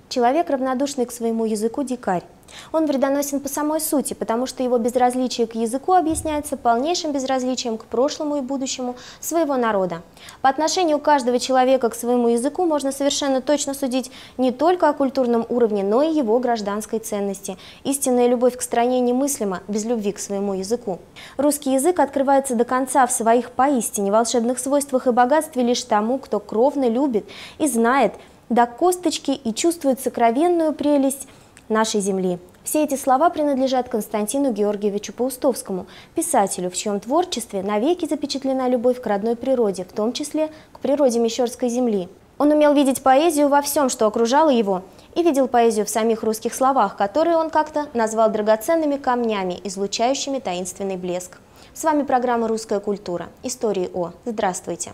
Человек, равнодушный к своему языку, дикарь. Он вредоносен по самой сути, потому что его безразличие к языку объясняется полнейшим безразличием к прошлому и будущему своего народа. По отношению каждого человека к своему языку можно совершенно точно судить не только о культурном уровне, но и его гражданской ценности. Истинная любовь к стране немыслима без любви к своему языку. Русский язык открывается до конца в своих поистине волшебных свойствах и богатстве лишь тому, кто кровно любит и знает до косточки и чувствует сокровенную прелесть нашей земли. Все эти слова принадлежат Константину Георгиевичу Паустовскому, писателю, в чьем творчестве навеки запечатлена любовь к родной природе, в том числе к природе Мещерской земли. Он умел видеть поэзию во всем, что окружало его, и видел поэзию в самих русских словах, которые он как-то назвал драгоценными камнями, излучающими таинственный блеск. С вами программа «Русская культура». Истории О. Здравствуйте!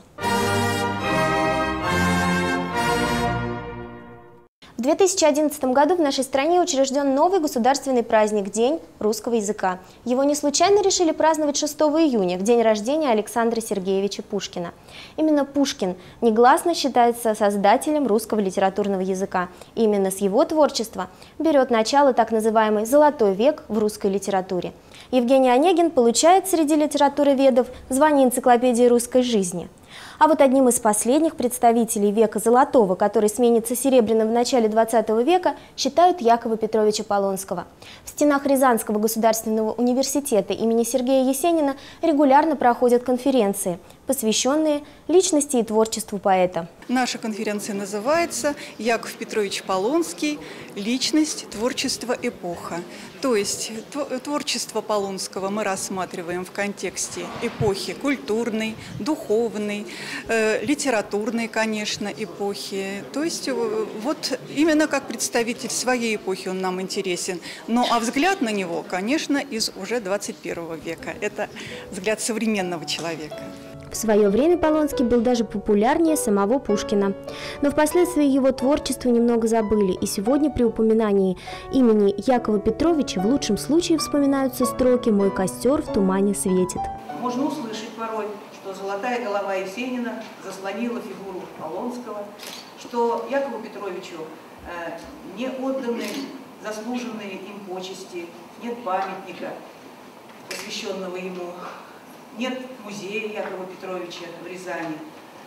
В 2011 году в нашей стране учрежден новый государственный праздник – День русского языка. Его не случайно решили праздновать 6 июня, в день рождения Александра Сергеевича Пушкина. Именно Пушкин негласно считается создателем русского литературного языка. И именно с его творчества берет начало так называемый «золотой век» в русской литературе. Евгений Онегин получает среди литературоведов звание энциклопедии русской жизни. А вот одним из последних представителей века Золотого, который сменится Серебряным в начале XX века, считают Якова Петровича Полонского. В стенах Рязанского государственного университета имени Сергея Есенина регулярно проходят конференции, посвященные личности и творчеству поэта. Наша конференция называется «Яков Петрович Полонский. Личность, творчество, эпоха». То есть творчество Полонского мы рассматриваем в контексте эпохи культурной, духовной, литературной, конечно, эпохи. То есть вот именно как представитель своей эпохи он нам интересен. Ну а взгляд на него, конечно, из уже 21 века. Это взгляд современного человека. В свое время Полонский был даже популярнее самого Пушкина. Но впоследствии его творчество немного забыли, и сегодня при упоминании имени Якова Петровича в лучшем случае вспоминаются строки «Мой костер в тумане светит». Можно услышать порой, что золотая голова Есенина заслонила фигуру Полонского, что Якову Петровичу не отданы заслуженные им почести, нет памятника, посвященного ему. Нет музея Якова Петровича в Рязани.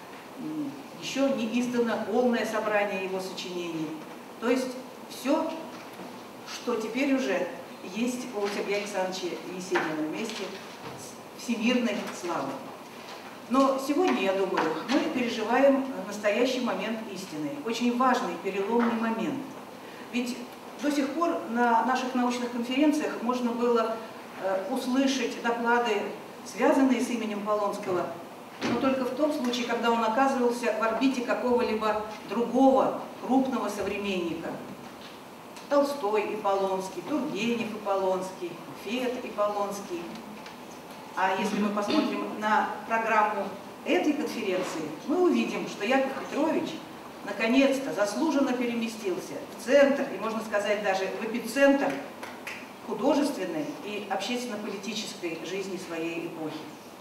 Еще не издано полное собрание его сочинений. То есть все, что теперь уже есть у Сергея Александровича Есенина вместе с всемирной славой. Но сегодня, я думаю, мы переживаем настоящий момент истины. Очень важный, переломный момент. Ведь до сих пор на наших научных конференциях можно было услышать доклады, связанные с именем Полонского, но только в том случае, когда он оказывался в орбите какого-либо другого крупного современника. Толстой и Полонский, Тургенев и Полонский, Фет и Полонский. А если мы посмотрим на программу этой конференции, мы увидим, что Яков Петрович наконец-то заслуженно переместился в центр, и можно сказать даже в эпицентр художественной и общественно-политической жизни своей эпохи.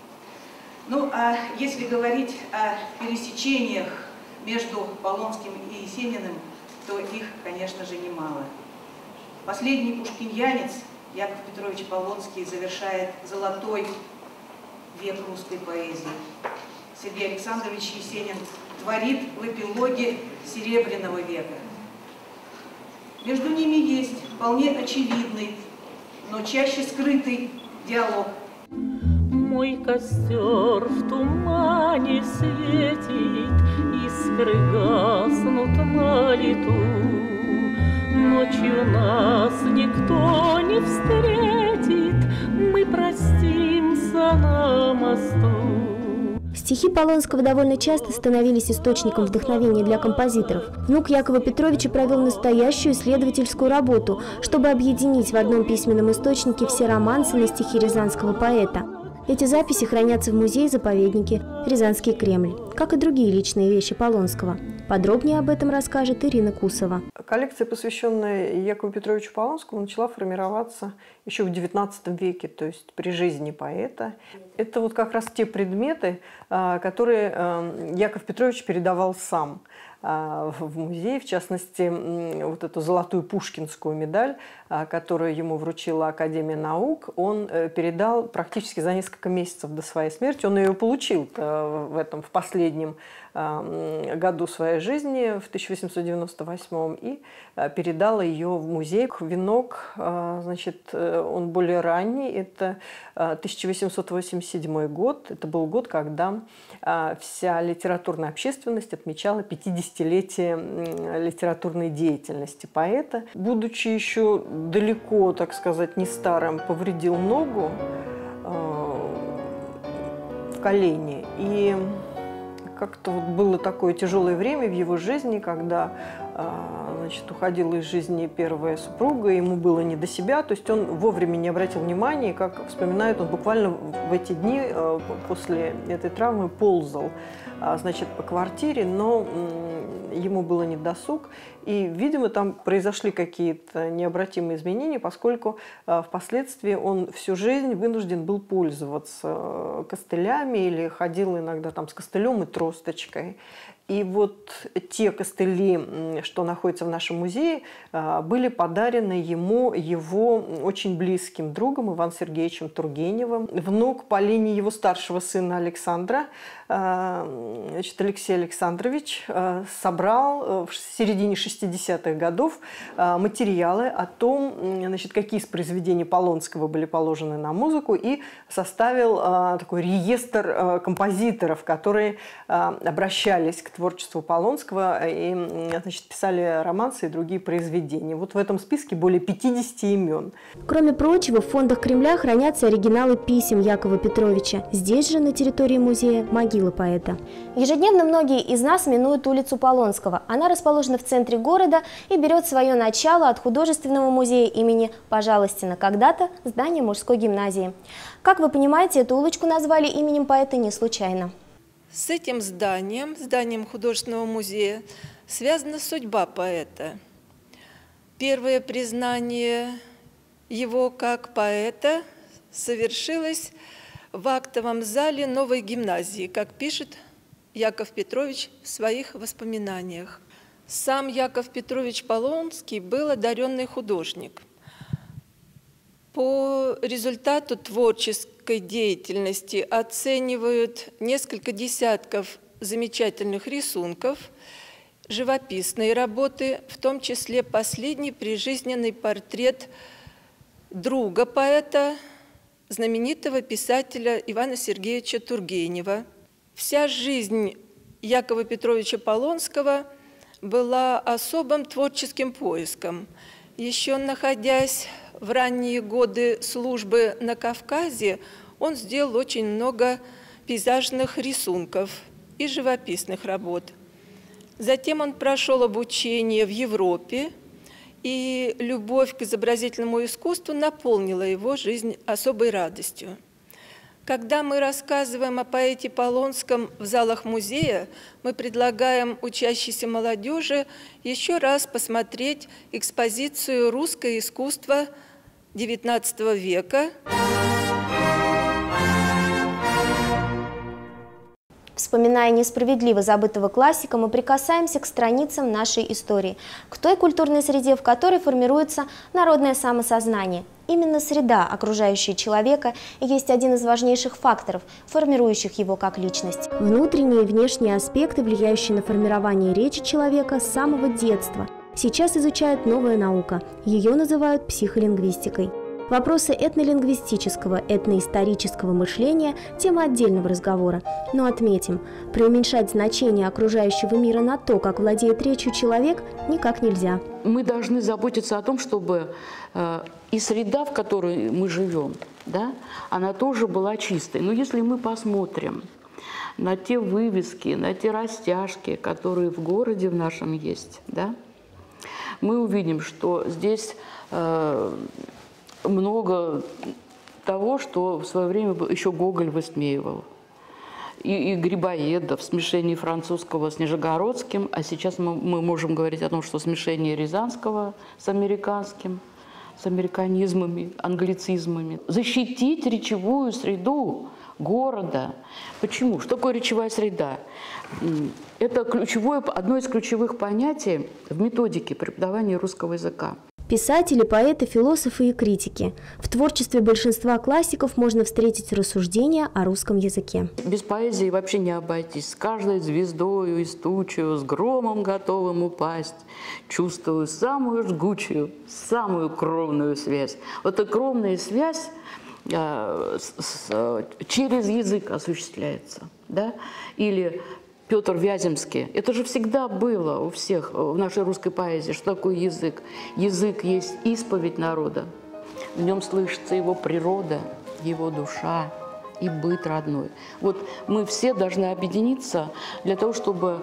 Ну, а если говорить о пересечениях между Полонским и Есениным, то их, конечно же, немало. Последний пушкиньянец Яков Петрович Полонский завершает золотой век русской поэзии. Сергей Александрович Есенин творит в эпилоге Серебряного века. Между ними есть вполне очевидный, но чаще скрытый диалог. Мой костер в тумане светит, искры гаснут на лету. Ночью нас никто не встретит, мы простимся на мосту. Стихи Полонского довольно часто становились источником вдохновения для композиторов. Внук Якова Петровича провел настоящую исследовательскую работу, чтобы объединить в одном письменном источнике все романсы на стихи рязанского поэта. Эти записи хранятся в музее-заповеднике «Рязанский Кремль», как и другие личные вещи Полонского. Подробнее об этом расскажет Ирина Кусова. Коллекция, посвященная Якову Петровичу Полонскому, начала формироваться еще в XIX веке, то есть при жизни поэта. Это вот как раз те предметы, которые Яков Петрович передавал сам. в музей, в частности, вот эту золотую пушкинскую медаль, которую ему вручила Академия наук, он передал практически за несколько месяцев до своей смерти. Он ее получил в последнем году своей жизни, в 1898, и передал ее в музей. Венок, значит, он более ранний, это 1887 год. Это был год, когда вся литературная общественность отмечала 50-летие литературной деятельности поэта. Будучи еще далеко, так сказать, не старым, повредил ногу в колене. И как-то вот было такое тяжелое время в его жизни, когда, значит, уходила из жизни первая супруга, ему было не до себя, то есть он вовремя не обратил внимания, и, как вспоминает, он буквально в эти дни после этой травмы ползал, значит, по квартире, но ему было недосуг, и, видимо, там произошли какие-то необратимые изменения, поскольку впоследствии он всю жизнь вынужден был пользоваться костылями или ходил иногда там с костылем и тросточкой. И вот те костыли, что находятся в нашем музее, были подарены ему его очень близким другом Иваном Сергеевичем Тургеневым. Внук по линии его старшего сына Александра, значит, Алексей Александрович, собрал в середине 60-х годов материалы о том, значит, какие из произведений Полонского были положены на музыку, и составил такой реестр композиторов, которые обращались к творчеству Полонского и, значит, писали романсы и другие произведения. Вот в этом списке более 50 имен. Кроме прочего, в фондах Кремля хранятся оригиналы писем Якова Петровича. Здесь же, на территории музея, могила поэта. Ежедневно многие из нас минуют улицу Полонского. Она расположена в центре города и берет свое начало от художественного музея имени Пожалостина, когда-то здание мужской гимназии. Как вы понимаете, эту улочку назвали именем поэта не случайно. С этим зданием художественного музея, связана судьба поэта. Первое признание его как поэта совершилось в актовом зале новой гимназии, как пишет Яков Петрович в своих воспоминаниях. Сам Яков Петрович Полонский был одаренный художник. По результату творческой деятельности оценивают несколько десятков замечательных рисунков, живописные работы, в том числе последний прижизненный портрет друга поэта, знаменитого писателя Ивана Сергеевича Тургенева. Вся жизнь Якова Петровича Полонского была особым творческим поиском. Еще находясь в ранние годы службы на Кавказе, он сделал очень много пейзажных рисунков и живописных работ. Затем он прошел обучение в Европе, и любовь к изобразительному искусству наполнила его жизнь особой радостью. Когда мы рассказываем о поэте Полонском в залах музея, мы предлагаем учащейся молодежи еще раз посмотреть экспозицию «Русское искусство XIX века». Вспоминая несправедливо забытого классика, мы прикасаемся к страницам нашей истории, к той культурной среде, в которой формируется народное самосознание. Именно среда, окружающая человека, есть один из важнейших факторов, формирующих его как личность. Внутренние и внешние аспекты, влияющие на формирование речи человека с самого детства, сейчас изучает новая наука. Ее называют психолингвистикой. Вопросы этнолингвистического, этноисторического мышления – тема отдельного разговора. Но отметим, преуменьшать значение окружающего мира на то, как владеет речью человек, никак нельзя. Мы должны заботиться о том, чтобы и среда, в которой мы живем, да, она тоже была чистой. Но если мы посмотрим на те вывески, на те растяжки, которые в городе в нашем есть, да, мы увидим, что здесь много того, что в свое время еще Гоголь высмеивал. И Грибоедов, смешение французского с нижегородским, а сейчас мы можем говорить о том, что смешение рязанского с американским, с американизмами, англицизмами. Защитить речевую среду города. Почему? Что такое речевая среда? Это одно из ключевых понятий в методике преподавания русского языка. Писатели, поэты, философы и критики. В творчестве большинства классиков можно встретить рассуждения о русском языке. Без поэзии вообще не обойтись. С каждой звездою из тучью, с громом готовым упасть, чувствую самую жгучую, самую кровную связь. Вот эта кровная связь через язык осуществляется. Да? Или Петр Вяземский. Это же всегда было у всех в нашей русской поэзии. Что такое язык? Язык есть исповедь народа. В нем слышится его природа, его душа и быт родной. Вот мы все должны объединиться для того, чтобы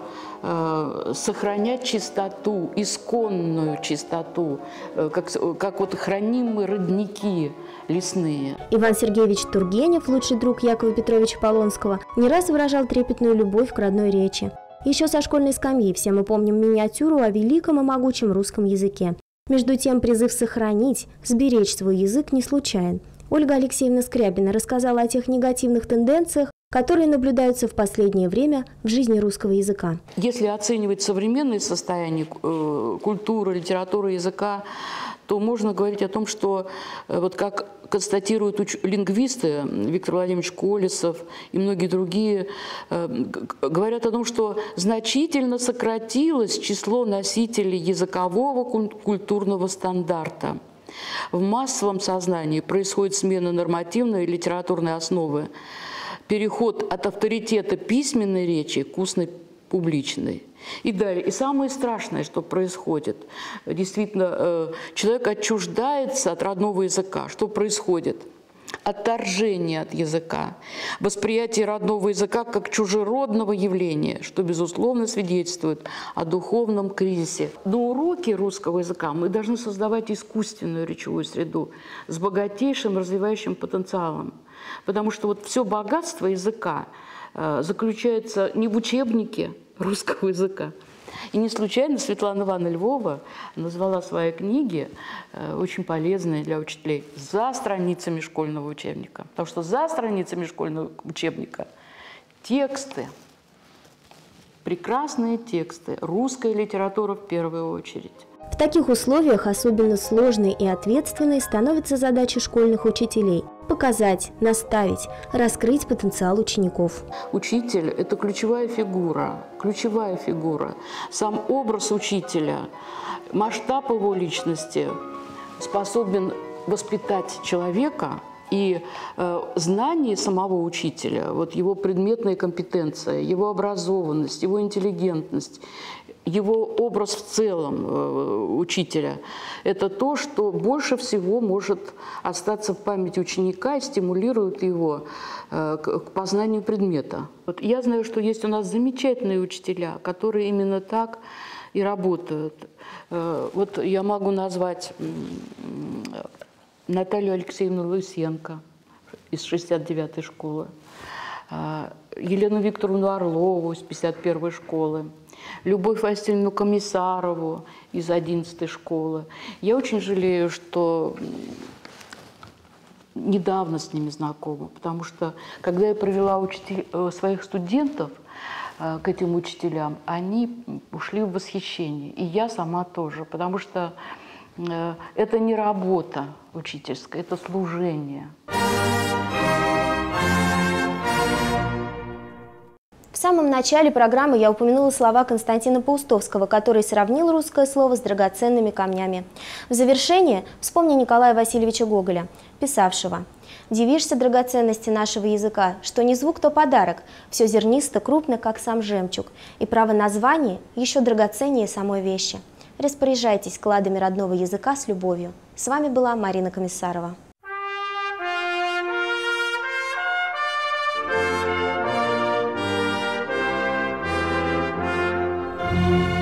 сохранять чистоту, исконную чистоту, как вот храним мы родники лесные. Иван Сергеевич Тургенев, лучший друг Якова Петровича Полонского, не раз выражал трепетную любовь к родной речи. Еще со школьной скамьи все мы помним миниатюру о великом и могучем русском языке. Между тем, призыв сохранить, сберечь свой язык не случайен. Ольга Алексеевна Скрябина рассказала о тех негативных тенденциях, которые наблюдаются в последнее время в жизни русского языка. Если оценивать современное состояние культуры, литературы, языка, то можно говорить о том, что, вот как констатируют лингвисты Виктор Владимирович Колесов и многие другие, говорят о том, что значительно сократилось число носителей языкового культурного стандарта. В массовом сознании происходит смена нормативной и литературной основы, переход от авторитета письменной речи к устной публичной. И далее. И самое страшное, что происходит, действительно, человек отчуждается от родного языка. Что происходит? Отторжение от языка, восприятие родного языка как чужеродного явления, что, безусловно, свидетельствует о духовном кризисе. На уроке русского языка мы должны создавать искусственную речевую среду с богатейшим развивающим потенциалом, потому что вот все богатство языка заключается не в учебнике русского языка. И не случайно Светлана Ивановна Львова назвала свои книги, очень полезные для учителей, за страницами школьного учебника. Потому что за страницами школьного учебника тексты, прекрасные тексты, русская литература в первую очередь. В таких условиях особенно сложной и ответственной становится задача школьных учителей – показать, наставить, раскрыть потенциал учеников. Учитель – это ключевая фигура. Сам образ учителя, масштаб его личности способен воспитать человека, и знание самого учителя, вот его предметная компетенция, его образованность, его интеллигентность, его образ в целом учителя – это то, что больше всего может остаться в памяти ученика и стимулирует его к познанию предмета. Вот я знаю, что есть у нас замечательные учителя, которые именно так и работают. Вот я могу назвать Наталью Алексеевну Лысенко из 69-й школы, Елену Викторовну Орлову из 51-й школы, Любовь Васильевну Комиссарову из 11-й школы. Я очень жалею, что недавно с ними знакома, потому что, когда я привела своих студентов к этим учителям, они ушли в восхищение, и я сама тоже, потому что это не работа учительская, это служение. В самом начале программы я упомянула слова Константина Паустовского, который сравнил русское слово с драгоценными камнями. В завершение вспомни Николая Васильевича Гоголя, писавшего: «Дивишься драгоценности нашего языка, что не звук, то подарок, все зернисто, крупно, как сам жемчуг, и право названия еще драгоценнее самой вещи. Распоряжайтесь кладами родного языка с любовью». С вами была Марина Комиссарова. Thank you.